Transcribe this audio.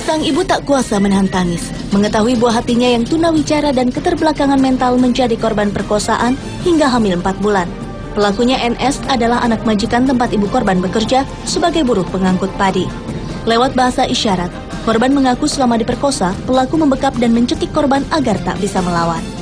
Sang ibu tak kuasa menahan tangis, mengetahui buah hatinya yang tunawicara dan keterbelakangan mental menjadi korban perkosaan hingga hamil 4 bulan. Pelakunya NS adalah anak majikan tempat ibu korban bekerja sebagai buruh pengangkut padi. Lewat bahasa isyarat, korban mengaku selama diperkosa, pelaku membekap dan mencekik korban agar tak bisa melawan.